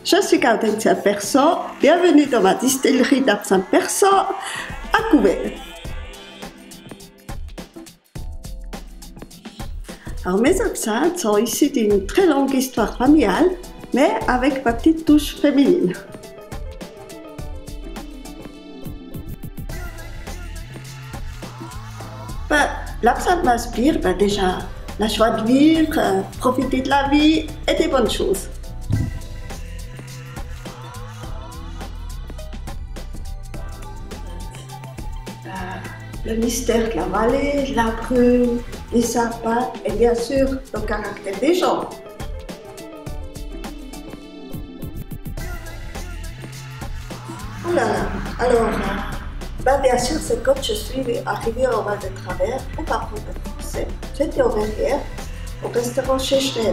je suis Gaudentia Persan, bienvenue dans ma distillerie d'absinthe persan à Couvet. Alors mes absinthes sont issus d'une très longue histoire familiale, mais avec ma petite touche féminine. L'absinthe m'inspire déjà la joie de vivre, profiter de la vie et des bonnes choses. Le mystère de la vallée, la brume, les sapins et bien sûr le caractère des gens. Oh là là, alors, bien sûr, c'est quand je suis arrivée au Val de Travers pour apprendre le français. J'étais au Verrières, au restaurant chez Schnell.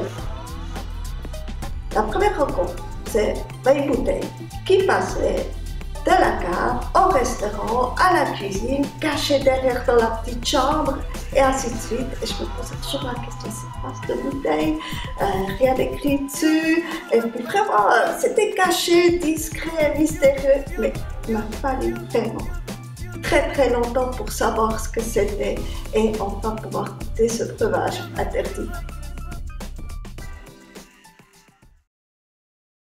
La première rencontre, c'est une bouteille qui passait de la cave au restaurant, à la cuisine, cachée derrière dans la petite chambre, et ainsi de suite. Et je me posais toujours la question, c'est quoi cette bouteille, rien d'écrit dessus, et puis vraiment, c'était caché, discret, mystérieux, mais il m'a fallu vraiment très longtemps pour savoir ce que c'était et enfin pouvoir goûter ce breuvage interdit.